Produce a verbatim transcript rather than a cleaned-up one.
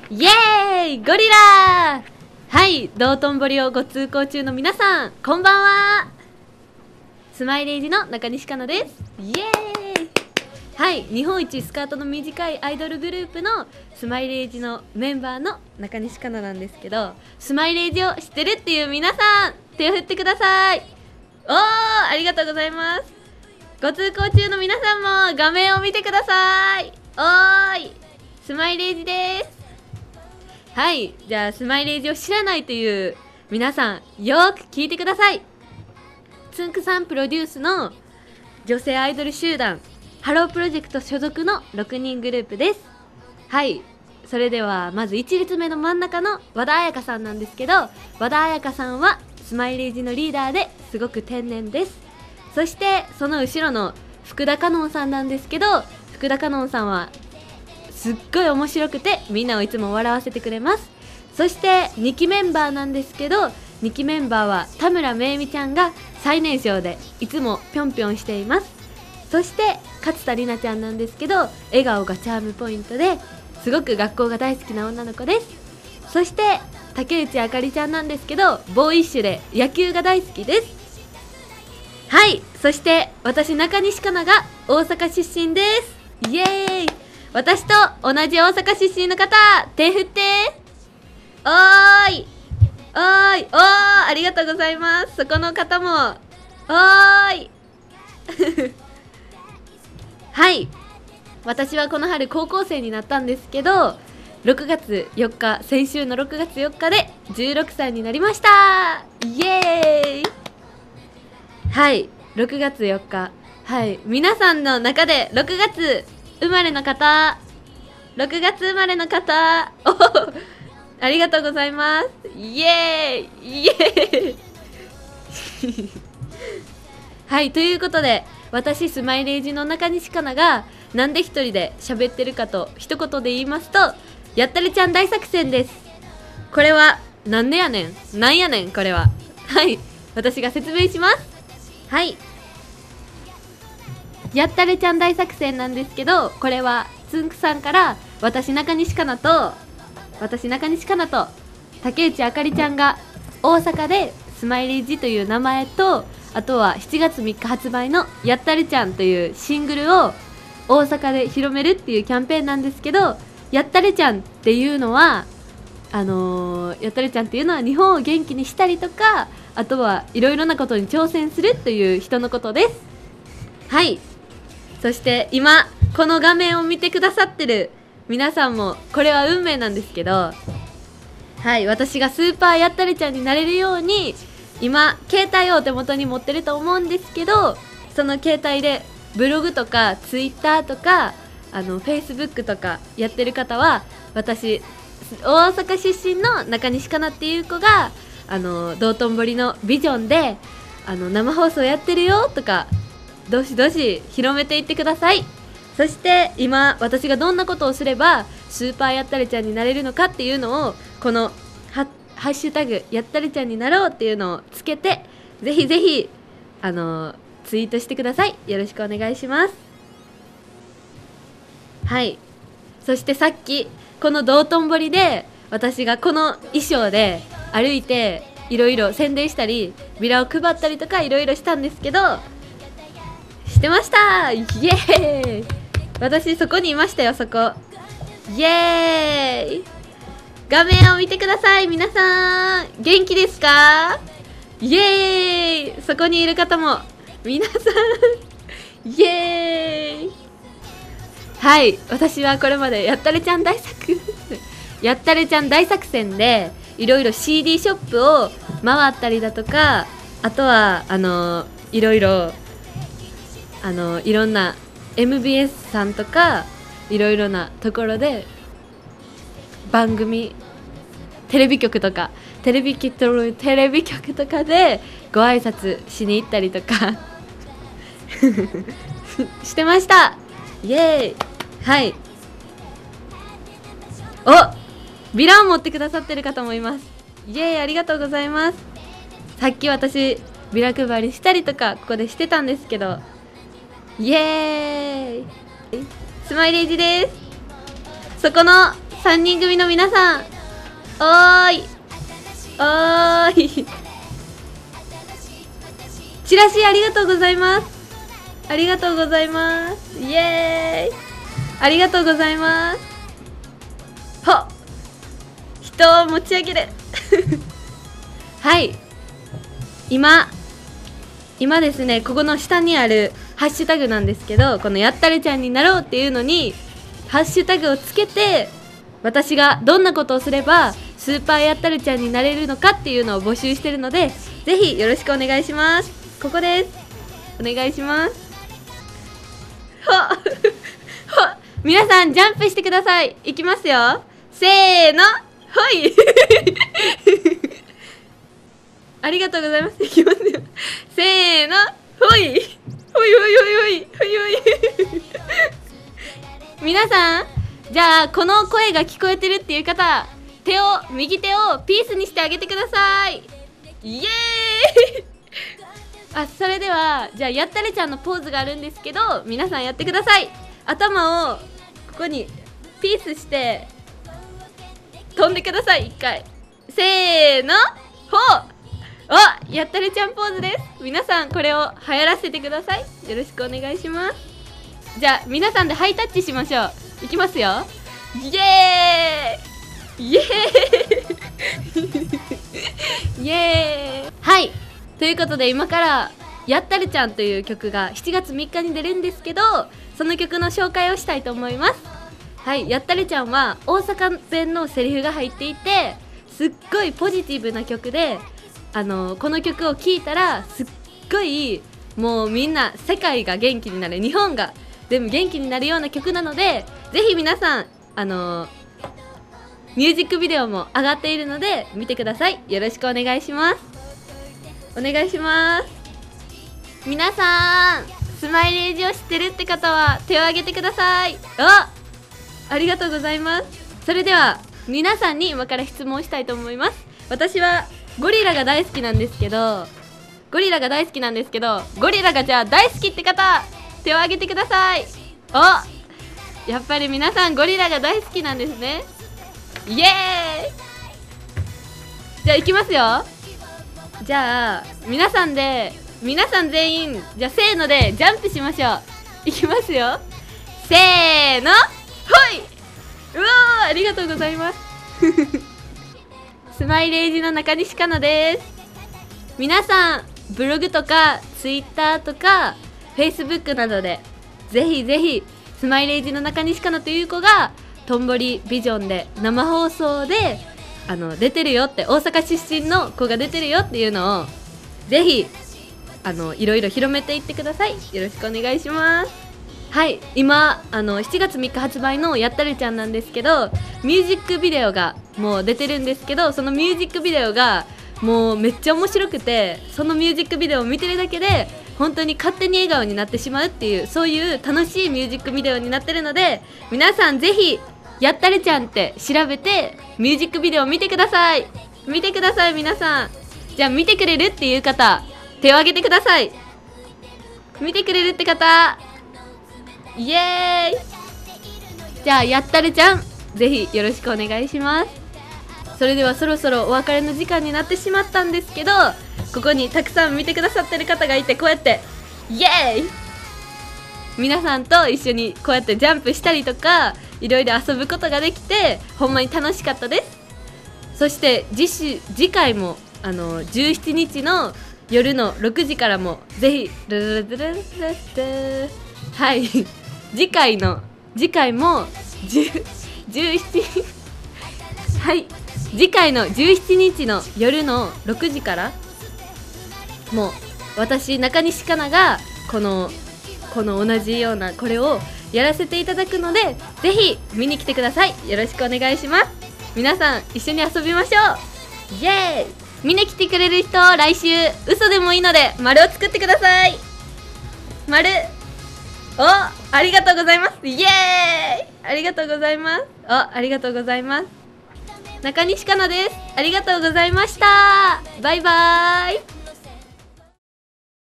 イエーイゴリラー。はい、道頓堀をご通行中の皆さん、こんばんは。スマイレージの中西かなです。イエーイ。はい、日本一スカートの短いアイドルグループのスマイレージのメンバーの中西かななんですけど、スマイレージを知ってるっていう皆さん、手を振ってください。おー、ありがとうございます。ご通行中の皆さんも画面を見てください。おーい、スマイレージです。はい、じゃあスマイレージを知らないという皆さん、よーく聞いてください。つんくさんプロデュースの女性アイドル集団ハロープロジェクト所属のろくにんグループです。はい、それではまずいち列目の真ん中の和田彩香さんなんですけど、和田彩香さんはスマイレージのリーダーですごく天然です。そしてその後ろの福田かのんさんなんですけど、福田かのんさんはすっごい面白くてみんなをいつも笑わせてくれます。そしてにきメンバーなんですけど、にきメンバーは田村めいみちゃんが最年少でいつもぴょんぴょんしています。そして勝田里奈ちゃんなんですけど、笑顔がチャームポイントですごく学校が大好きな女の子です。そして竹内あかりちゃんなんですけど、ボーイッシュで野球が大好きです。はい、そして私中西かなが大阪出身です。イエーイ。私と同じ大阪出身の方、手振って。おーいおーいおー、ありがとうございます。そこの方もおーいはい、私はこの春高校生になったんですけど、ろくがつよっか、先週のろくがつよっかでじゅうろくさいになりました。イエーイ。はい、ろくがつよっか、はい、皆さんの中でろくがつ生まれの方、ろくがつ生まれの方、おありがとうございます。イエーイイエーイはい、ということで私スマイレージの中西かながなんで一人で喋ってるかと一言で言いますと、やったれちゃん大作戦です。これはなんでやねん、なんやねんこれは。はい、私が説明します。はい、やったれちゃん大作戦なんですけど、これはつんくさんから私中西かなと私中西かなと竹内あかりちゃんが大阪でスマイレージという名前と、あとはしちがつみっか発売のやったれちゃんというシングルを大阪で広めるっていうキャンペーンなんですけど、やったれちゃんっていうのはあのー、やったれちゃんっていうのは日本を元気にしたりとか、あとはいろいろなことに挑戦するという人のことです。はい、そして今この画面を見てくださってる皆さんもこれは運命なんですけど、はい、私がスーパーやったれちゃんになれるように今携帯をお手元に持ってると思うんですけど、その携帯でブログとかツイッターとかあのフェイスブックとかやってる方は、私大阪出身の中西かなっていう子があの道頓堀のビジョンであの生放送やってるよとか、どしどし広めていってください。そして今私がどんなことをすればスーパーやったれちゃんになれるのかっていうのをこのハハッシュタグやったれちゃんになろうっていうのをつけて、ぜひぜひあのツイートしてください。よろしくお願いします。はい、そしてさっきこの道頓堀で私がこの衣装で歩いていろいろ宣伝したりビラを配ったりとかいろいろしたんですけど、してました。イエーイ。私そこにいましたよ、そこ。イエーイ。画面を見てください。皆さん元気ですか？イエーイ。そこにいる方も皆さんイエーイ。はい、私はこれまでやったれちゃん大作やったれちゃん大作戦でいろいろ シーディー ショップを回ったりだとか、あとはあのいろいろあのいろんな エムビーエス さんとかいろいろなところで番組テレビ局とかテレビ局テレビ局とかでご挨拶しに行ったりとかしてました。イエーイ。はい、おビラを持ってくださってる方もいます。イエーイ、ありがとうございます。さっき私ビラ配りしたりとかここでしてたんですけど、イエーイ。スマイレージです。そこのさんにん組の皆さん、おーいおーいチラシありがとうございます。ありがとうございます。イエーイ、ありがとうございます。ほっ、人を持ち上げるはい、今今ですね、ここの下にあるハッシュタグなんですけど、このやったるちゃんになろうっていうのにハッシュタグをつけて、私がどんなことをすればスーパーやったるちゃんになれるのかっていうのを募集してるので、ぜひよろしくお願いします。ここです、お願いします。ほっほっ、皆さんジャンプしてください。いきますよ、せーの、ほいありがとうございます。いきますよ、せーの、ほいほいほいほいほいほいほい皆さん、じゃあこの声が聞こえてるっていう方、手を右手をピースにしてあげてください。イエーイあ、それではじゃあやったれちゃんのポーズがあるんですけど、皆さんやってください。頭をここにピースして飛んでください。一回、せーの、ほう、お、やったれちゃんポーズです。皆さんこれを流行らせてください。よろしくお願いします。じゃあ皆さんでハイタッチしましょう。いきますよ、イエーイイエーイイエーイはい、ということで今からやったるちゃんという曲がしちがつみっかに出るんですけど、その曲の紹介をしたいと思います。はい、やったるちゃんは大阪弁のセリフが入っていて、すっごいポジティブな曲で、あのこの曲を聴いたらすっごいもうみんな世界が元気になる、日本が全部元気になるような曲なので、ぜひ皆さんあのミュージックビデオも上がっているので見てください。よろしくお願いします。お願いします。皆さんスマイレージを知ってるって方は手を挙げてください。あ、ありがとうございます。それでは皆さんに今から質問したいと思います。私はゴリラが大好きなんですけどゴリラが大好きなんですけどゴリラがじゃあ大好きって方、手を挙げてください。お、やっぱり皆さんゴリラが大好きなんですね。イエーイ。じゃあいきますよ。じゃあ皆さんで皆さん全員じゃあせーのでジャンプしましょう。いきますよ、せーの、ほい。うわー、ありがとうございますスマイレージの中西かなです。皆さんブログとかツイッターとかフェイスブックなどでぜひぜひスマイレージの中西かなという子がとんぼりビジョンで生放送であの出てるよって、大阪出身の子が出てるよっていうのをぜひあのいろいろ広めていってください。よろしくお願いします。はい、今あのしちがつみっか発売のやったるちゃんなんですけど、ミュージックビデオがもう出てるんですけど、そのミュージックビデオがもうめっちゃ面白くて、そのミュージックビデオを見てるだけで本当に勝手に笑顔になってしまうっていう、そういう楽しいミュージックビデオになってるので、皆さんぜひやったるちゃんって調べてミュージックビデオを見てください。見てください皆さん。じゃあ見てくれるっていう方手を挙げてください。見てくれるって方、イエーイ。じゃあやったるちゃんぜひよろしくお願いします。それではそろそろお別れの時間になってしまったんですけど、ここにたくさん見てくださってる方がいて、こうやってイエーイ皆さんと一緒にこうやってジャンプしたりとかいろいろ遊ぶことができてほんまに楽しかったです。そして次週次回もあのじゅうしちにちの夜のろくじからもぜひルルルルルルルルはい次回の次回もじゅう、じゅうしちはい次回のじゅうしちにちの夜のろくじからもう私中西かながこのこの同じようなこれをやらせていただくので、ぜひ見に来てください。よろしくお願いします。皆さん一緒に遊びましょう。イエーイ。見に来てくれる人、来週嘘でもいいので丸を作ってください。丸。お、ありがとうございます。イエーイ。ありがとうございます。お、ありがとうございます。中西かなです。ありがとうございました。バイバーイ。